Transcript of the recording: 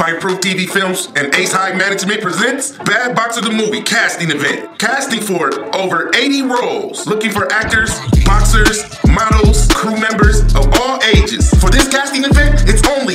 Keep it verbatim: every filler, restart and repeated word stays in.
Fireproof T V Films and Ace High Management presents Bad Boxer the Movie Casting Event. Casting for over eighty roles. Looking for actors, boxers, models, crew members of all ages. For this casting event, it's only